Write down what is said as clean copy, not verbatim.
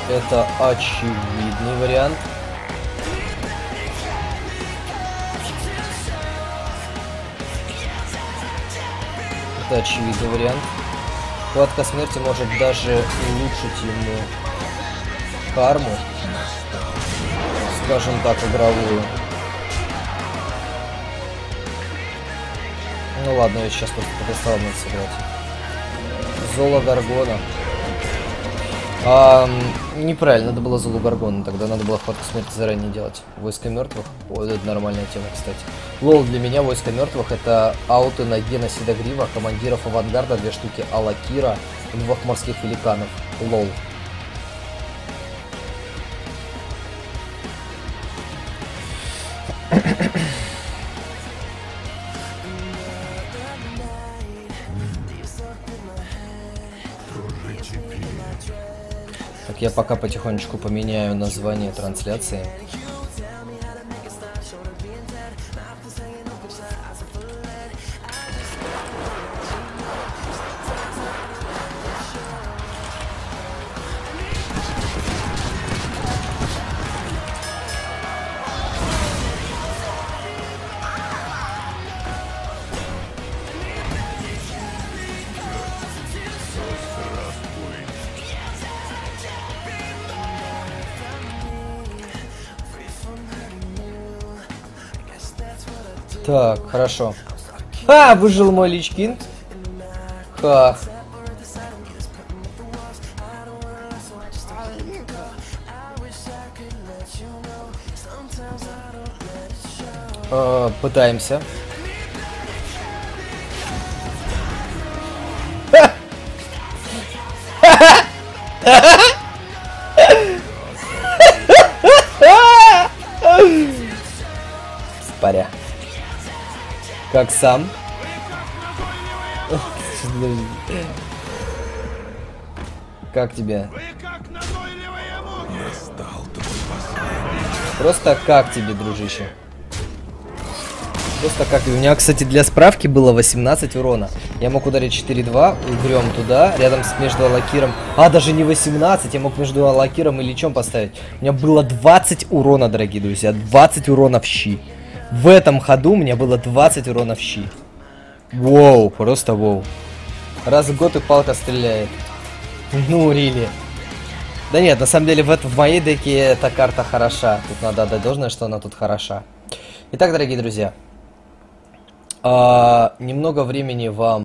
Это очевидный вариант. Это очевидный вариант. Хватка смерти может даже улучшить ему карму. Скажем так, игровую. Ну ладно, я сейчас просто подостал надо сыграть. Золо Гаргона. Неправильно, надо было Золо Гаргона, тогда надо было хватку смерти заранее делать. Войско мертвых. Ой, это нормальная тема, кстати. Лол, для меня Войско мертвых это ауты на Гена Седогрива, командиров авангарда, 2 штуки Алакира и 2 морских великанов. Лол. Так, я пока потихонечку поменяю название трансляции. Так, хорошо. Ха, выжил мой Личкинг. Ха. Пытаемся. Паря. Как сам? Как тебе? Просто как тебе, дружище? Просто как тебе? У меня, кстати, для справки было 18 урона. Я мог ударить 4-2, угрём туда, рядом с между Алакиром. А, даже не 18, я мог между Алакиром и Личом поставить. У меня было 20 урона, дорогие друзья. 20 урона в щи. В этом ходу у меня было 20 урона в щи. Воу, просто воу. Раз в год и палка стреляет. Ну, рили. Да нет, на самом деле в моей деке эта карта хороша. Тут надо отдать должное, что она тут хороша. Итак, дорогие друзья. Немного времени вам